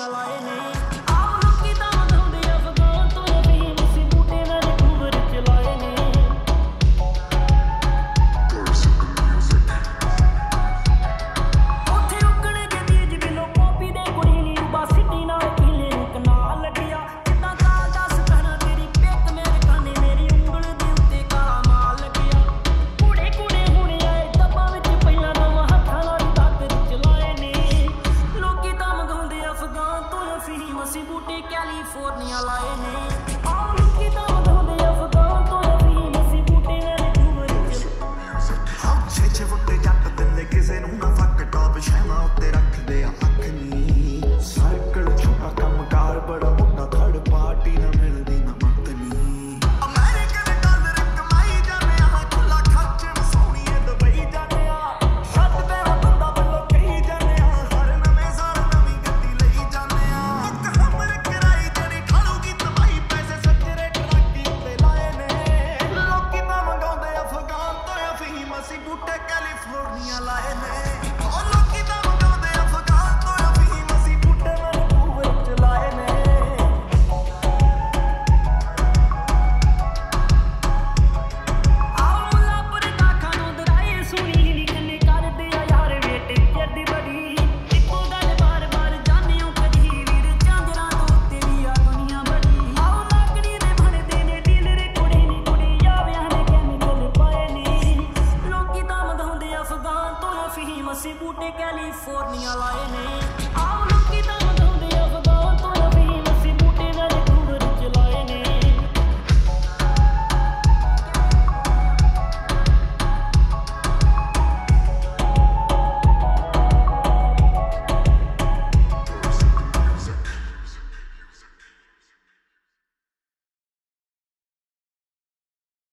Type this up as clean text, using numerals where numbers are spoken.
ਫੋਰਨੀਆਂ ਲਾਏ ਨੇ। ਆਹ ਲੋਕੀ ਤਾਂ ਵਧਾਉਂਦੇ ਅਫਗਾਨ ਤੋਂ ਅਫੀਮ ਅਸੀਂ ਬੂਟੇ ਵੈਨਕੂਵਰ ਚ ਲਾਏ ਨੇ। ਉੱਥੇ ਰੁਕਣਗੇ ਤੀਜ ਬਿਲੋ ਪੋਪੀ ਦੇ ਕੁੜੀ ਨੀ ਰੂਬਾ ਸਿਟੀ ਨਾਲ ਕੀਲੇ ਨੂੰ ਕਨਾਲ ਲੱਗਿਆ। ਜਿੱਦਾਂ ਕਾਲ ਦਾ ਸਪਨਾ ਤੇਰੀ ਪਿੱਕ ਮੇਰੇ ਖਾਨੇ ਮੇਰੀ ਉਂਗਲ ਦੇ ਉੱਤੇ ਕਾਲਾ ਮਾਲ ਲੱਗਿਆ। ਕੂੜੇ ਕੂੜੇ ਹੁਣ ਆਏ ਡੱਬਾਂ ਵਿੱਚ ਪਹਿਲਾਂ ਨਵਾਂ ਹੱਥਾਂ ਨਾਲ ਦਾਤਰ ਚਲਾਏ ਨੇ। ਲੋਕੀ ਤਾਂ ਮੰਗਾਉਂਦੇ ਅਫਗਾਨ ਤੋਂ ਅਫੀਮ ਅਸੀਂ ਬੂਟੇ ਕੈਲੀਫੋਰਨੀਆ ਲਾਏ ਨੇ। ਆਹ ਲੋਕੀ ਤਾਂ ਮੰਗਾਉਂਦੇ ਅਫਗਾਨ ਤੋਂ ਅਫੀਮ ਅਸੀਂ ਬੂਟੇ ਵੈਨਕੂਵਰ ਚ। ਛੇ ਫੁੱਟੇ ਜੱਟ ਦਿੰਦੇ ਕਿਸੇ ਨੂੰ ਨਾ ਫੱਕ ਟੌਪ ਸ਼ੈਮਾ ਉੱਤੇ ਰੱਖਦੇ ਆ ਅੱਖ ਨੀ। ਸਾਈਕਲ ਛੋਟਾ ਕੰਮ ਕਾਰ ਬੜਾ ਮੋਟਾ ਥਰਡ ਪਾਰਟੀ ਨਾ ਮਿਲਦੀ ਨਾ ਮੱਤ ਨੀ। ਅਮਰੀਕਨ ਡਾਲਰ ਕਮਾਈ ਜਾਂਦੇ ਆ ਖੁੱਲਾ ਖਰਚਣ ਸੋਹਣੀਏ ਦੁਬਈ ਜਾਂਦੇ ਆ। ਛੱਡ ਤੇਰਾ ਬੰਦਾ ਵੱਲੋਂ ਕਹੀ ਜਾਂਦੇ ਆ ਹਰ ਨਵੇਂ ਸਾਲ ਨਵੀਂ ਗੱਡੀ ਲਈ ਜਾਂਦੇ ਆ। ਇੱਕ ਹਮਰ ਕਰਾਈ ਜਿਹੜੀ ਖਾਲੂਗੀ ਤਬਾਈ ਪੈਸੇ ਸੱਜਰੇ ਟਰੱਕੀ ਉੱਤੇ ਲਾਏ ਨੇ। ਲੋਕੀ ਤਾਂ ਮੰਗਾਉਂਦੇ ਅਫਗਾਨ ਤੋਂ ਅਫੀਮ ਅਸੀਂ ਬੂਟੇ ਕੈਲੀਫੋਰਨੀਆ ਲਾਏ ਨੇ। ਉਹ ਲੋਕੀ ਤਾਂ ਮੰਗਾਉਂਦੇ ਅਫਗਾਨ ਤੋਂ ਅਫੀਮ ਅਸੀਂ ਬੂਟੇ ਵੈਨਕੂਵਰ ਚ ਲਾਏ ਨੇ। ਆਹ ਮੁੱਲਾਂਪੁਰ ਦਾ ਖਾਨੋਂ ਦਰਾਏ ਸੁਣੀ ਨੀ ਕੰਨੇ ਕਰਦੇ ਆ ਯਾਰ ਵੇਟ ਜਰਦੀ ਬੜੀ। ਇੱਕੋ ਗੱਲ ਬਾਰ ਬਾਰ ਜਾਣਿਓ ਕਦੀ ਵੀਰ ਚਾਂਦਰਾਂ ਤੋਂ ਤੇਰੀ ਆ ਦੁਨੀਆ ਬੜੀ। ਆਹ ਲਾਕੜੀ ਦੇ ਬਣਦੇ ਨੇ ਡੀਲਰ ਕੁੜੀ ਨੀ ਕੁੜੀਆਂ ਵਿਆਹ ਨੇ ਕੈਮੀਕਲ ਪਾਏ ਨੇ। ਲੋਕੀ ਤਾਂ ਮੰਗਾਉਂਦੇ ਅਫਗਾਨ ਤੋਂ ਅਫੀਮ ਅਸੀਂ ਬੂਟੇ ਕੈਲੀਫੋਰਨੀਆ ਲਾਏ ਨੇ। ਆਹ ਲੋਕੀ ਤਾਂ